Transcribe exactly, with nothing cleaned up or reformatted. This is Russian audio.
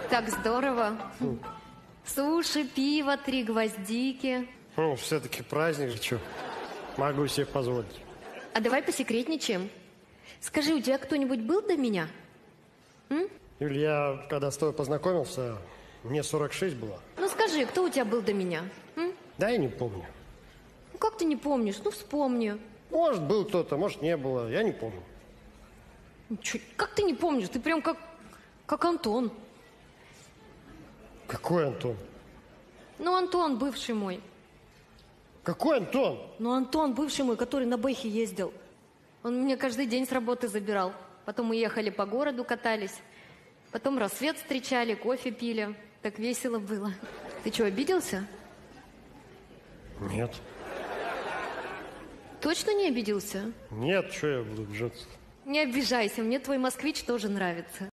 Так здорово. Суши, пиво, три гвоздики. Ну, все-таки праздник же, что? Могу себе позволить. А давай посекретничаем. Скажи, у тебя кто-нибудь был до меня? М? Юль, я когда с тобой познакомился, мне сорок шесть было. Ну скажи, кто у тебя был до меня? М? Да, я не помню. Ну как ты не помнишь? Ну вспомни. Может, был кто-то, может, не было. Я не помню. Чё, как ты не помнишь? Ты прям как, как Антон. Какой Антон? Ну, Антон, бывший мой. Какой Антон? Ну, Антон, бывший мой, который на Бэхе ездил. Он меня каждый день с работы забирал. Потом мы ехали по городу, катались. Потом рассвет встречали, кофе пили. Так весело было. Ты что, обиделся? Нет. Точно не обиделся? Нет, что я буду обижаться? Не обижайся, мне твой москвич тоже нравится.